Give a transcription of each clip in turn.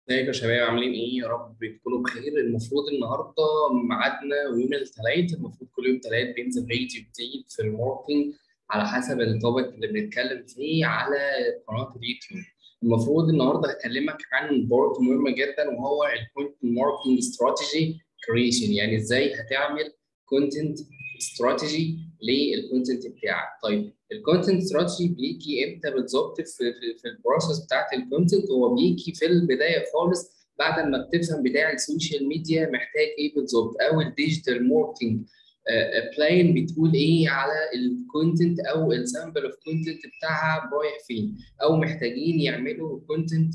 ازيكم يا شباب عاملين ايه؟ يا رب تكونوا بخير. المفروض النهارده ميعادنا ويوم الثلاث، المفروض كل يوم ثلاث بينزل فيديو جديد في الماركتنج على حسب التوبيك اللي بنتكلم فيه على قناه اليوتيوب. المفروض النهارده هكلمك عن بورت مهم جدا، وهو الكونتنت ماركتنج استراتيجي كريشن، يعني ازاي هتعمل كونتنت استراتيجي للكونتنت بتاعك. طيب الكونتنت استراتيجي بيجي امتى بالظبط في البروسيس بتاعت الكونتنت؟ هو بيجي في البدايه خالص بعد ما بتفهم بتاع السوشيال ميديا محتاج ايه بالظبط، او الديجيتال ماركتنج بلان بتقول ايه على الكونتنت، او السامبل اوف كونتنت بتاعها رايح فين، او محتاجين يعملوا كونتنت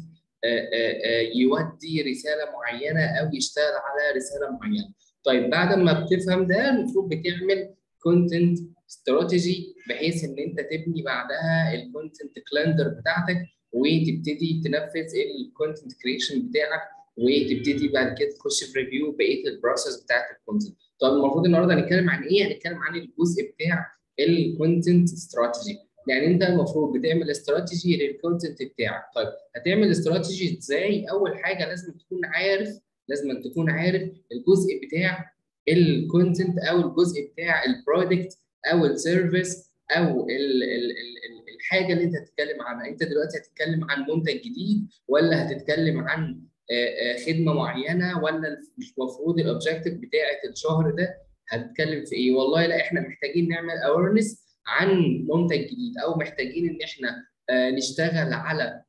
يودي رساله معينه او يشتغل على رساله معينه. طيب بعد ما بتفهم ده المفروض بتعمل كونتنت استراتيجي، بحيث ان انت تبني بعدها الكونتنت كالندر بتاعتك، وتبتدي تنفذ الكونتنت كريشن بتاعك، وتبتدي بعد كده تخش في ريفيو بقيه البروسيس بتاعت الكونتنت. طب المفروض النهارده هنتكلم عن ايه؟ هنتكلم عن الجزء بتاع الكونتنت استراتيجي. يعني انت المفروض بتعمل استراتيجي للكونتنت بتاعك. طيب هتعمل استراتيجي ازاي؟ اول حاجه لازم تكون عارف الجزء بتاع الكونتنت، او الجزء بتاع البرودكت او السيرفيس او الحاجه اللي انت هتتكلم عنها. انت دلوقتي هتتكلم عن منتج جديد، ولا هتتكلم عن خدمه معينه، ولا المفروض الاوبجيكتيف بتاعه الشهر ده هتتكلم في ايه؟ والله لا، احنا محتاجين نعمل اويرنس عن منتج جديد، او محتاجين ان احنا نشتغل على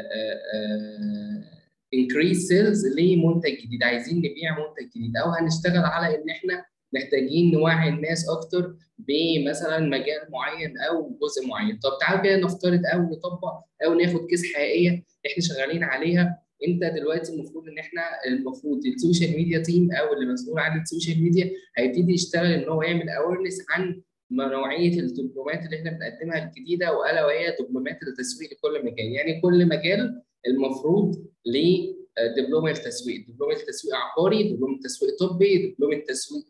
increase sales لمنتج جديد، عايزين نبيع منتج جديد، او هنشتغل على ان احنا محتاجين نوعي الناس اكتر بمثلا مجال معين او جزء معين. طب تعال كده نفترض او نطبق او ناخد كيس حقيقيه احنا شغالين عليها. انت دلوقتي المفروض السوشيال ميديا تيم، او اللي مسؤول عن السوشيال ميديا، هيبتدي يشتغل ان هو يعمل اويرنس عن نوعيه الدبلومات اللي احنا بنقدمها الجديده، والا وهي دبلومات التسويق لكل مجال. يعني كل مجال المفروض ليه دبلومه التسويق، دبلومه تسويق عقاري، دبلومه تسويق طبي، دبلومه تسويق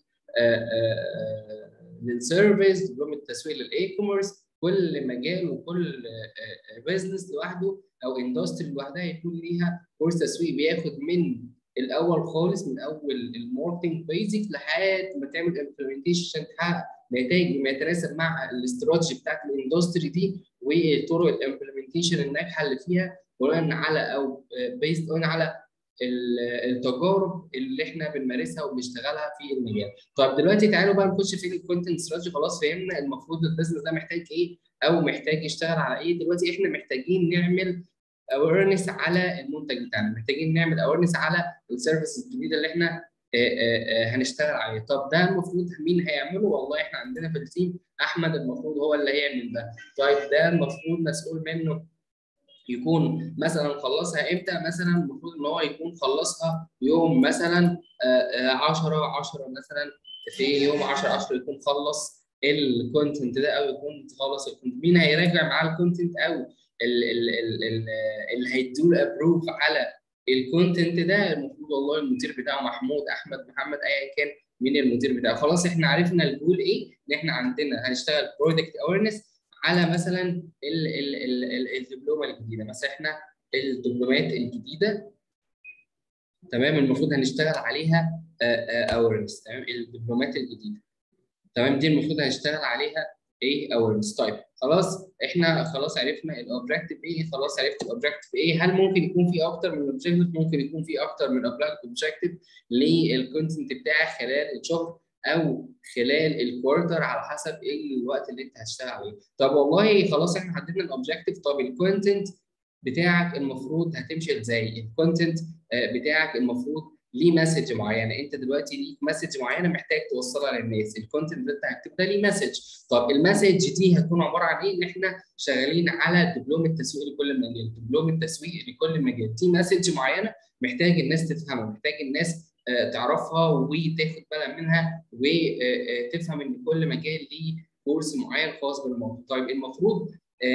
للسيرفيس، دبلومه تسويق للاي كوميرس. كل مجال وكل بزنس لوحده او اندستري لوحدها يكون ليها كورس تسويق، بياخد من الاول خالص، من اول الماركتنج بيزك لحد ما تعمل امبلمنتيشن، تحقق نتائج بما يتناسب مع الاستراتيجي بتاعت الاندستري دي، وطرق الامبلمنتيشن الناجحه اللي فيها، بناء على او بيزد اون على التجارب اللي احنا بنمارسها وبنشتغلها في المجال. طب دلوقتي تعالوا بقى نخش في الكونتنت استراتيجي. خلاص فهمنا المفروض البيزنس ده محتاج ايه او محتاج يشتغل على ايه. دلوقتي احنا محتاجين نعمل اويرنس على المنتج بتاعنا، محتاجين نعمل اويرنس على السيرفيس الجديده اللي احنا هنشتغل عليه. طب ده المفروض مين هيعمله؟ والله احنا عندنا في التيم احمد المفروض هو اللي هيعمل ده. طيب ده المفروض مسؤول منه يكون مثلا خلصها امتى؟ مثلا المفروض ان هو يكون خلصها يوم مثلا 10 مثلا، في يوم 10 يكون خلص الكونتنت ده، او يكون خلص الكونتنت. مين هيراجع معاه الكونتنت، او اللي هيدوا ابروف على الكونتنت ده؟ المفروض والله المدير بتاعه محمود، احمد، محمد، ايا كان مين المدير بتاعه. خلاص احنا عرفنا الجول ايه، ان احنا عندنا هنشتغل برودكت اويرنس على مثلا الدبلومه الجديده. مثلا احنا الدبلومات الجديده، تمام، المفروض هنشتغل عليها اويرنس. تمام، الدبلومات الجديده، تمام، دي المفروض هنشتغل عليها ايه؟ اويرنس. طيب خلاص عرفنا الاوبجكتيف ايه، خلاص عرفت الاوبجكتيف ايه. هل ممكن يكون في اكتر من اوبجكتيف؟ ممكن يكون في اكتر من اوبجكتيف للكونتنت بتاعك خلال الشهر او خلال الكوارتر، على حسب ايه الوقت اللي انت هتشتغل عليه. طب والله خلاص احنا حددنا الاوبجكتيف. طب الكونتنت بتاعك المفروض هتمشي ازاي؟ الكونتنت بتاعك المفروض ليه مسج معينه. انت دلوقتي ليك مسج معينه محتاج توصلها للناس، الكونتنت اللي انت هتكتبه ده ليه مسج. طب المسج دي هتكون عباره عن ايه؟ ان احنا شغالين على دبلومه تسويق لكل مجال، دبلومه تسويق لكل مجال، دي مسج معينه محتاج الناس تفهمها، محتاج الناس تعرفها وتاخد بالها منها، وتفهم ان كل مجال ليه كورس معين خاص بالموضوع. طيب المفروض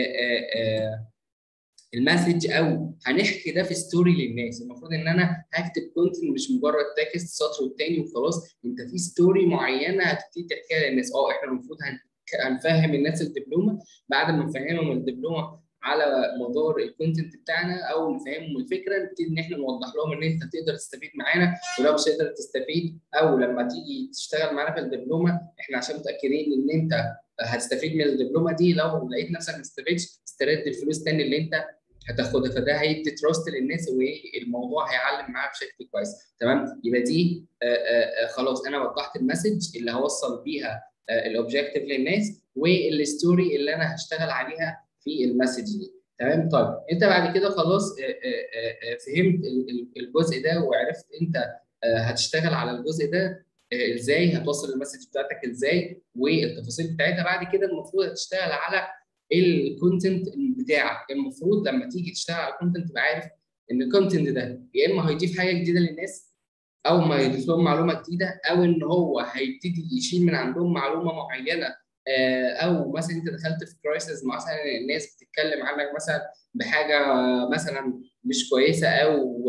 المسج او هنحكي ده في ستوري للناس. المفروض ان انا هكتب كونتنت مش مجرد تكست سطر والتاني وخلاص، انت في ستوري معينه هتبتدي تحكيها للناس. احنا المفروض هنفهم الناس الدبلومه. بعد ما نفهمهم الدبلومه على مدار الكونتنت بتاعنا، او نفهمهم الفكره، نبتدي ان احنا نوضح لهم ان انت تقدر تستفيد معانا، ولو مش هتقدر تستفيد او لما تيجي تشتغل معانا في الدبلومه احنا عشان متاكدين ان انت هتستفيد من الدبلومه دي، لو لقيت نفسك ما استفدتش استرد الفلوس تاني اللي انت هتاخدها، فده هيدي تراست للناس والموضوع هيعلم معاها بشكل كويس. تمام، يبقى دي خلاص انا وضحت المسج اللي هوصل بيها الاوبجيكتيف للناس والستوري اللي انا هشتغل عليها في المسج دي. تمام. طيب انت بعد كده خلاص فهمت الجزء ده وعرفت انت هتشتغل على الجزء ده ازاي، هتوصل المسج بتاعتك ازاي والتفاصيل بتاعتها. بعد كده المفروض هتشتغل على الكونتنت بتاعك. المفروض لما تيجي تشتغل على الكونتنت تبقى عارف ان الكونتنت ده يا اما هيضيف حاجه جديده للناس او ما يضيف لهم معلومه جديده، او ان هو هيبتدي يشيل من عندهم معلومه معينه، او مثلا انت دخلت في كرايسيس مثلا الناس بتتكلم عنك مثلا بحاجه مثلا مش كويسه، او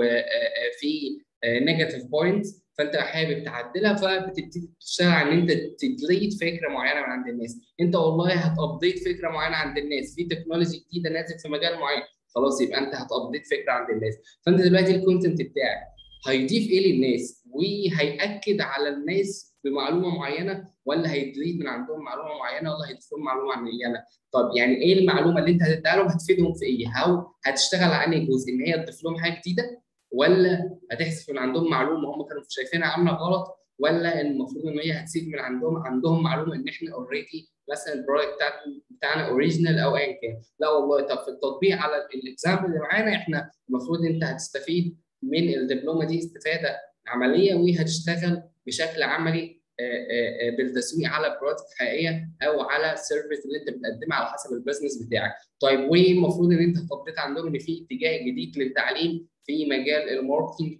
في نيجاتيف بوينتس فانت حابب تعدلها، فبتبتدي تشتغل على ان انت تدليت فكره معينه من عند الناس. انت والله هتابديت فكره معينه عند الناس في تكنولوجي جديده نازل في مجال معين، خلاص يبقى انت هتابديت فكره عند الناس. فانت دلوقتي الكونتنت بتاعك هيضيف ايه للناس وهيأكد على الناس بمعلومه معينه، ولا هيدليت من عندهم معلومه معينه، ولا هيضيف لهم معلومه معينه. طب يعني ايه المعلومه اللي انت هتديها لهم هتفيدهم في ايه؟ او هتشتغل على انهي جزء؟ ان هي تضيف لهم حاجه جديده، ولا هتحذف من عندهم معلومه هم كانوا شايفينها عامله غلط، ولا المفروض ان هي هتسيب من عندهم معلومه ان احنا اوريدي مثلا البرودكت بتاعنا اوريجينال او ايا كان. لا والله، طب في التطبيق على الاكزامبل اللي معانا احنا المفروض انت هتستفيد من الدبلومه دي استفاده عمليه، وهتشتغل بشكل عملي بالتسويق على برودكت حقيقيه او على سيرفيس اللي انت بتقدمها على حسب البزنس بتاعك. طيب والمفروض ان انت خطيت عندهم ان في اتجاه جديد للتعليم في مجال الماركتنج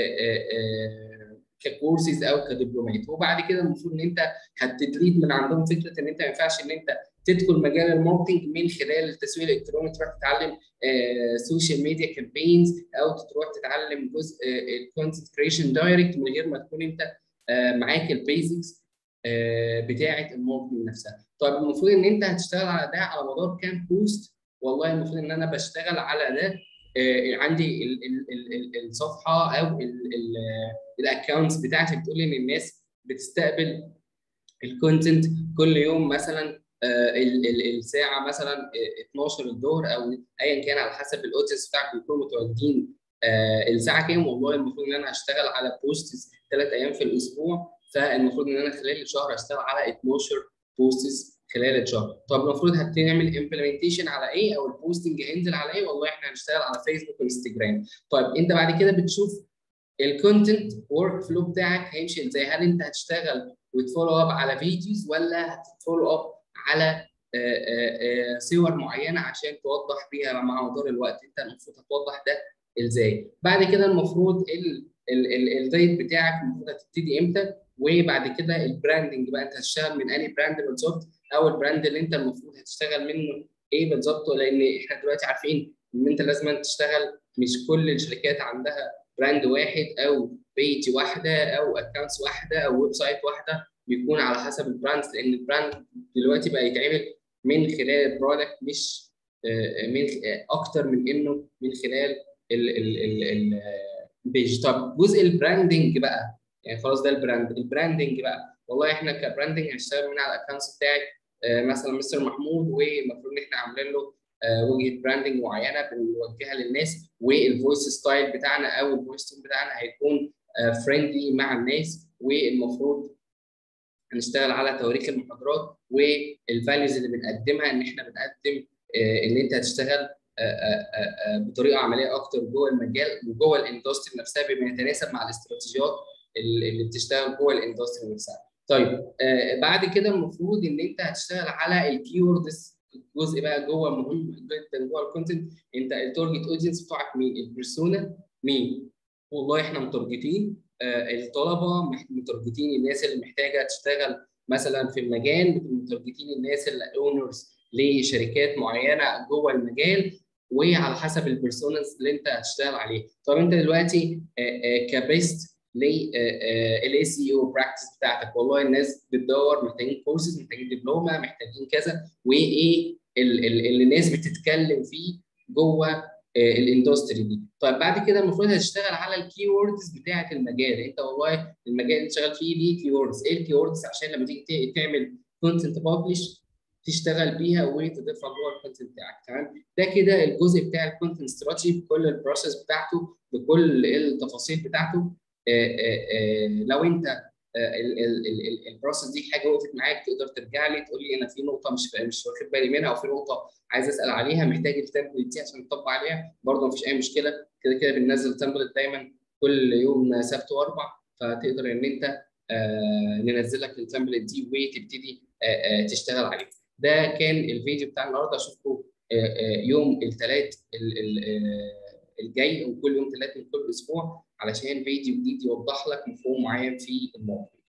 ككورسز او كدبلومات. وبعد كده المفروض ان انت هتدريب من عندهم فكره ان انت ما ينفعش ان انت تدخل مجال الماركتنج من خلال التسويق الالكتروني تروح تتعلم سوشيال ميديا كامبينز، او تروح تتعلم جزء الكونتنت كريشن دايركت من غير ما تكون انت معاك البيزكس بتاعه الماركتنج نفسها. طيب المفروض ان انت هتشتغل على ده على مدار كام بوست؟ والله المفروض ان انا بشتغل على ده عندي الصفحه او الاكونتس بتاعتي بتقول ان الناس بتستقبل الكونتنت كل يوم مثلا الساعه مثلا 12 الظهر او ايا كان على حسب الاودينس بتاعك بيكونوا متواجدين الساعه كام. والله المفروض ان انا هشتغل على بوستس 3 ايام في الاسبوع، فالمفروض ان انا خلال الشهر هشتغل على 12 بوستس خلال الشهر. طب المفروض هنعمل امبلمنتيشن على ايه، او البوستنج هينزل على ايه؟ والله احنا هنشتغل على فيسبوك وانستجرام. طيب انت بعد كده بتشوف الكونتنت ورك فلو بتاعك هيمشي ازاي. هل انت هتشتغل وتفولو اب على فيديوز، ولا هتفولو اب على صور معينه عشان توضح بيها مع مدار الوقت؟ انت المفروض هتوضح ده ازاي. بعد كده المفروض الدايت بتاعك المفروض هتبتدي امتى، وبعد كده البراندنج بقى انت هتشتغل من انهي براند بالظبط، او البراند اللي انت المفروض هتشتغل منه ايه بالظبط. لان احنا دلوقتي عارفين ان انت لازم تشتغل، مش كل الشركات عندها براند واحد او بيج واحده او اكونتس واحده او ويب سايت واحده، بيكون على حسب البراندز. لان البراند دلوقتي بقى يتعمل من خلال البرودكت، مش من اكتر من انه من خلال البيج. طب جزء البراندنج بقى، يعني خلاص ده البراندنج بقى، والله احنا كبراندنج هنشتغل من على الاكونتس بتاعك مثلا مستر محمود، والمفروض ان احنا عاملين له وجهه براندنج معينه بنوجهها للناس، والفويس ستايل بتاعنا او الفويس تون بتاعنا هيكون فريندلي مع الناس. والمفروض هنشتغل على تواريخ المحاضرات والفاليوز اللي بنقدمها، ان احنا بنقدم ان انت هتشتغل بطريقه عمليه اكتر جوه المجال وجوه الاندستري نفسها بما يتناسب مع الاستراتيجيات اللي بتشتغل جوه الاندستري نفسها. طيب بعد كده المفروض ان انت هتشتغل على الكيوردز. جزء بقى جوه مهم جدا جوه الكونتنت، انت التارجت اودينس بتوعك مين؟ البيرسونا مين؟ والله احنا متارجتين الطلبه، متارجتين الناس اللي محتاجه تشتغل مثلا في المجال، متارجتين الناس اللي اونرز لشركات معينه جوه المجال، وعلى حسب البيرسونز اللي انت هتشتغل عليه. طب انت دلوقتي كبيست للاي سي او براكتس بتاعتك. والله الناس بتدور، محتاجين كورسز، محتاجين دبلومه، محتاجين كذا، وايه اللي الناس بتتكلم فيه جوه الاندستري دي. طيب بعد كده المفروض هتشتغل على الكي ووردز بتاعه المجال. انت والله المجال اللي انت شغال فيه ليه كي ووردز، ايه الكي ووردز عشان لما تيجي تعمل كونتنت ببلش تشتغل بيها وتضيفها جوه الكونتنت بتاعك. تمام؟ ده كده الجزء بتاع الكونتنت استراتيجي بكل البروسيس بتاعته، بكل التفاصيل بتاعته. لو انت البروسيس دي حاجه وقفت معاك، تقدر ترجع لي تقول لي انا في نقطه مش واخد بالي منها، او في نقطه عايز اسال عليها، محتاج التمبلت دي عشان نطبق عليها. برضه مفيش اي مشكله، كده كده بننزل تمبلت دايما كل يوم سبت واربع، فتقدر ان انت ننزل لك التمبلت دي وتبتدي تشتغل عليها. ده كان الفيديو بتاع النهارده. اشوفكم يوم الثلاث الجاي، وكل يوم ثلاث من كل اسبوع، علشان فيديو جديد يوضح لك مفهوم معين في الموضوع.